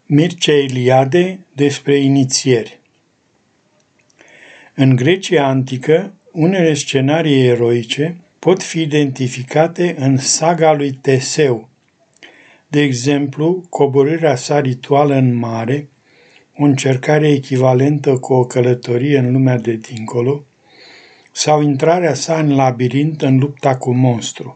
Mircea Eliade despre inițieri. În Grecia antică, unele scenarii eroice pot fi identificate în saga lui Teseu. De exemplu, coborârea sa rituală în mare, o încercare echivalentă cu o călătorie în lumea de dincolo, sau intrarea sa în labirint în lupta cu monstru.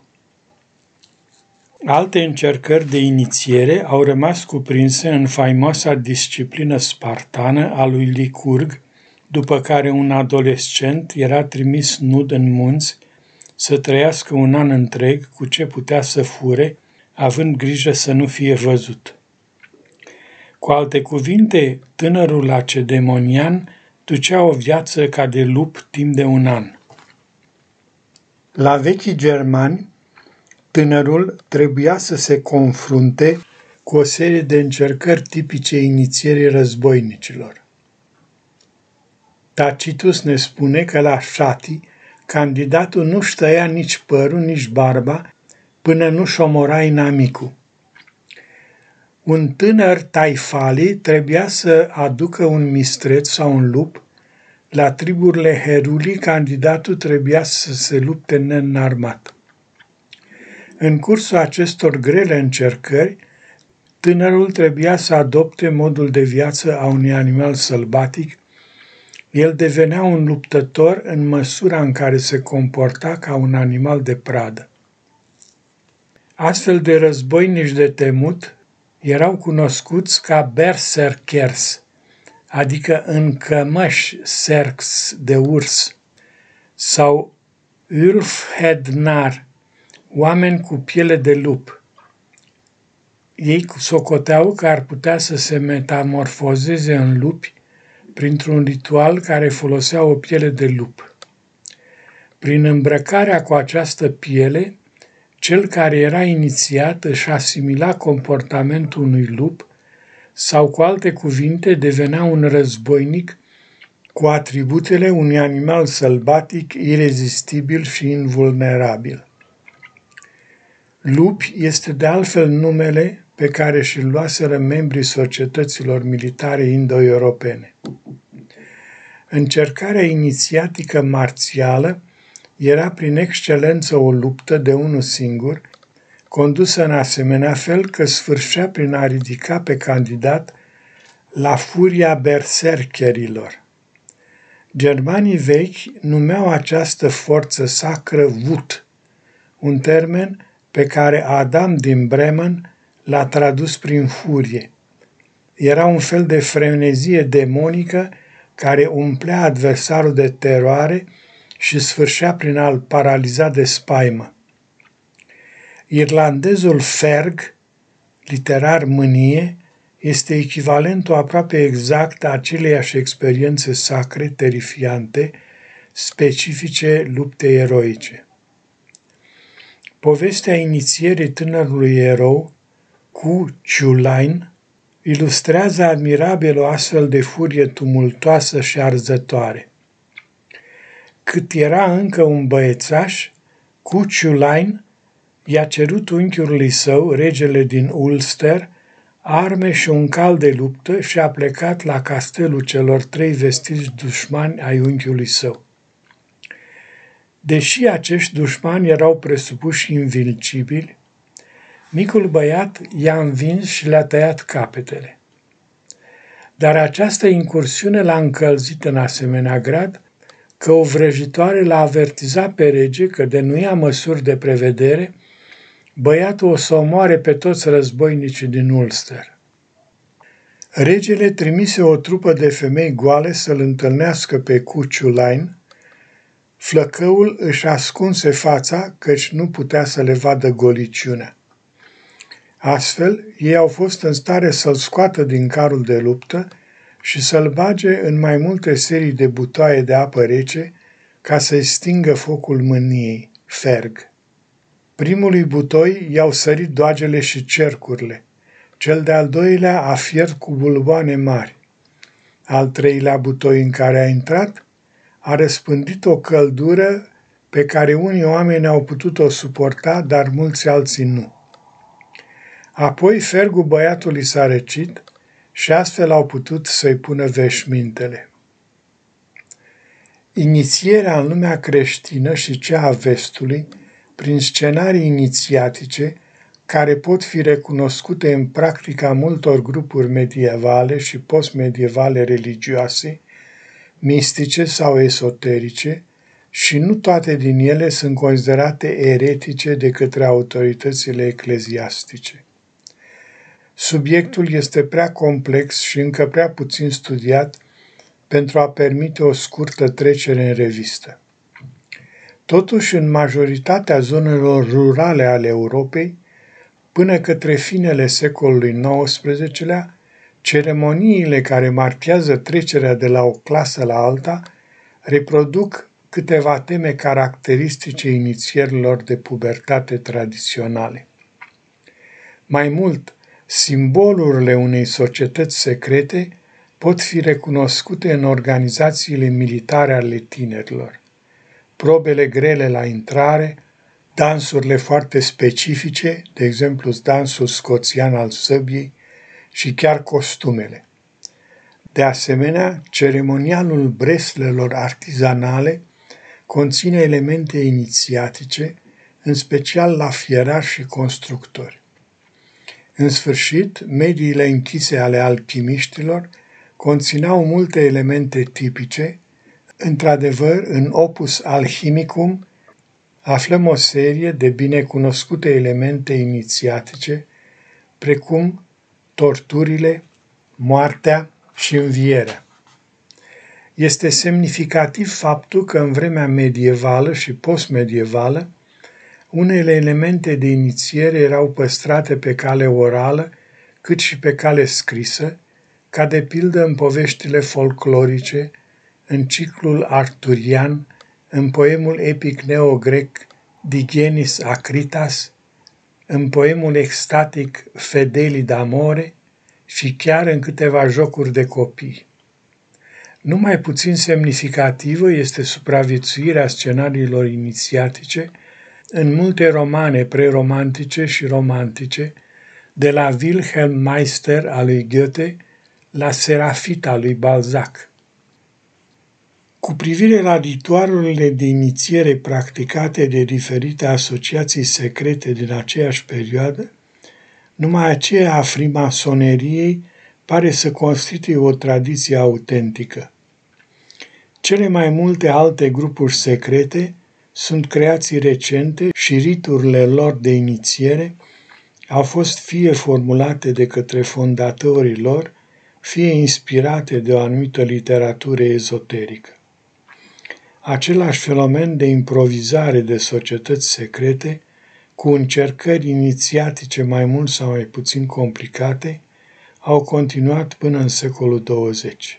Alte încercări de inițiere au rămas cuprinse în faimoasa disciplină spartană a lui Licurg, după care un adolescent era trimis nud în munți să trăiască un an întreg cu ce putea să fure, având grijă să nu fie văzut. Cu alte cuvinte, tânărul lacedemonian ducea o viață ca de lup timp de un an. La vechii germani, tânărul trebuia să se confrunte cu o serie de încercări tipice inițierii războinicilor. Tacitus ne spune că la șati, candidatul nu-și tăia nici părul, nici barba, până nu-și omora inamicul. Un tânăr taifali trebuia să aducă un mistreț sau un lup. La triburile herulii, candidatul trebuia să se lupte neînarmat. În cursul acestor grele încercări, tânărul trebuia să adopte modul de viață a unui animal sălbatic. El devenea un luptător în măsura în care se comporta ca un animal de pradă. Astfel de războinici de temut erau cunoscuți ca berserkers, adică încămăși serx de urs, sau ulfhednar, oameni cu piele de lup. Ei socoteau că ar putea să se metamorfozeze în lupi printr-un ritual care folosea o piele de lup. Prin îmbrăcarea cu această piele, cel care era inițiat își asimila comportamentul unui lup sau, cu alte cuvinte, devenea un războinic cu atributele unui animal sălbatic, irezistibil și invulnerabil. Lupi este de altfel numele pe care și-l luaseră membrii societăților militare indo-europene. Încercarea inițiatică marțială era prin excelență o luptă de unul singur, condusă în asemenea fel că sfârșea prin a ridica pe candidat la furia berserkerilor. Germanii vechi numeau această forță sacră Wut, un termen pe care Adam din Bremen l-a tradus prin furie. Era un fel de frenezie demonică care umplea adversarul de teroare și sfârșea prin a-l paraliza de spaimă. Irlandezul ferg, literar mânie, este echivalentul aproape exact a aceleiași experiențe sacre, terifiante, specifice luptei eroice. Povestea inițierii tânărului erou cu Ciulain ilustrează admirabil o astfel de furie tumultoasă și arzătoare. Cât era încă un băiețaș, cu Ciulain i-a cerut unchiului său, regele din Ulster, arme și un cal de luptă și a plecat la castelul celor 3 vestiți dușmani ai unchiului său. Deși acești dușmani erau presupuși invincibili, micul băiat i-a învins și le-a tăiat capetele. Dar această incursiune l-a încălzit în asemenea grad că o vrăjitoare l-a avertizat pe rege că de nu ia măsuri de prevedere, băiatul o să omoare pe toți războinicii din Ulster. Regele trimise o trupă de femei goale să-l întâlnească pe Ciulain. Flăcăul își ascunse fața, căci nu putea să le vadă goliciunea. Astfel, ei au fost în stare să-l scoată din carul de luptă și să-l bage în mai multe serii de butoaie de apă rece ca să-i stingă focul mâniei, ferg. Primului butoi i-au sărit doagele și cercurile, cel de-al doilea a fiert cu bulboane mari. Al treilea butoi în care a intrat a răspândit o căldură pe care unii oameni au putut-o suporta, dar mulți alții nu. Apoi fergul băiatului s-a răcit și astfel au putut să-i pună veșmintele. Inițierea în lumea creștină și cea a vestului, prin scenarii inițiatice, care pot fi recunoscute în practica multor grupuri medievale și postmedievale religioase, mistice sau esoterice, și nu toate din ele sunt considerate eretice de către autoritățile ecleziastice. Subiectul este prea complex și încă prea puțin studiat pentru a permite o scurtă trecere în revistă. Totuși, în majoritatea zonelor rurale ale Europei, până către finele secolului XIX-lea, ceremoniile care marchează trecerea de la o clasă la alta reproduc câteva teme caracteristice inițierilor de pubertate tradiționale. Mai mult, simbolurile unei societăți secrete pot fi recunoscute în organizațiile militare ale tinerilor. Probele grele la intrare, dansurile foarte specifice, de exemplu dansul scoțian al săbiei, și chiar costumele. De asemenea, ceremonialul breslelor artizanale conține elemente inițiatice, în special la fierași și constructori. În sfârșit, mediile închise ale alchimiștilor conțineau multe elemente tipice. Într-adevăr, în Opus Alchimicum aflăm o serie de binecunoscute elemente inițiatice, precum torturile, moartea și învierea. Este semnificativ faptul că în vremea medievală și postmedievală, unele elemente de inițiere erau păstrate pe cale orală, cât și pe cale scrisă, ca de pildă în poveștile folclorice, în ciclul arturian, în poemul epic neogrec Digenis Acritas, în poemul extatic Fedeli d'Amore și chiar în câteva jocuri de copii. Nu mai puțin semnificativă este supraviețuirea scenariilor inițiatice în multe romane preromantice și romantice, de la Wilhelm Meister al lui Goethe la Serafita al lui Balzac. Cu privire la ritualurile de inițiere practicate de diferite asociații secrete din aceeași perioadă, numai aceea a frimasoneriei pare să constituie o tradiție autentică. Cele mai multe alte grupuri secrete sunt creații recente și riturile lor de inițiere au fost fie formulate de către fondatorii lor, fie inspirate de o anumită literatură ezoterică. Același fenomen de improvizare de societăți secrete, cu încercări inițiatice mai mult sau mai puțin complicate, au continuat până în secolul 20.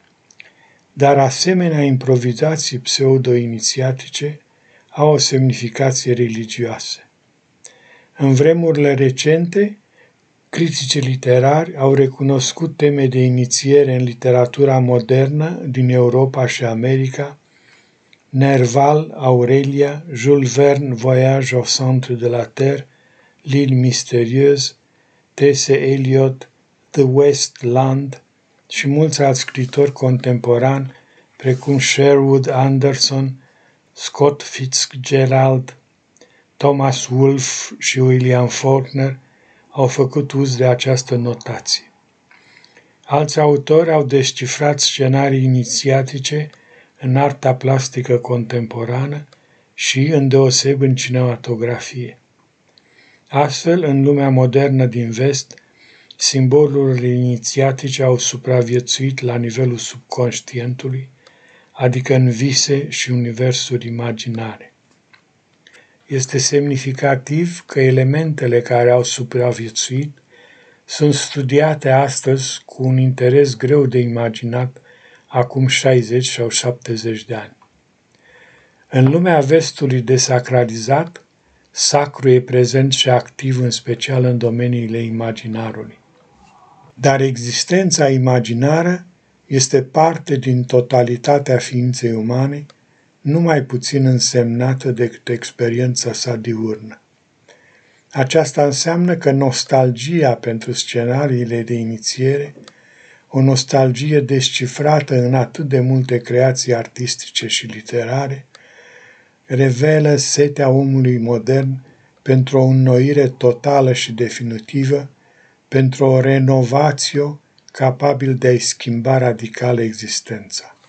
Dar asemenea improvizații pseudo-inițiatice au o semnificație religioasă. În vremurile recente, criticii literari au recunoscut teme de inițiere în literatura modernă din Europa și America, Nerval, Aurelia, Jules Verne, Voyage au centre de la Terre, L'île mystérieuse, T.S. Eliot, The West Land și mulți alți scriitori contemporani, precum Sherwood Anderson, Scott Fitzgerald, Thomas Wolfe și William Faulkner au făcut uz de această notație. Alți autori au descifrat scenarii inițiatice în arta plastică contemporană și, îndeosebi, în cinematografie. Astfel, în lumea modernă din vest, simbolurile inițiatice au supraviețuit la nivelul subconștientului, adică în vise și universuri imaginare. Este semnificativ că elementele care au supraviețuit sunt studiate astăzi cu un interes greu de imaginat acum 60 sau 70 de ani. În lumea vestului desacralizat, sacru e prezent și activ în special în domeniile imaginarului. Dar existența imaginară este parte din totalitatea ființei umane, nu mai puțin însemnată decât experiența sa diurnă. Aceasta înseamnă că nostalgia pentru scenariile de inițiere o nostalgie descifrată în atât de multe creații artistice și literare, revelă setea omului modern pentru o înnoire totală și definitivă, pentru o renovație capabil de a-i schimba radical existența.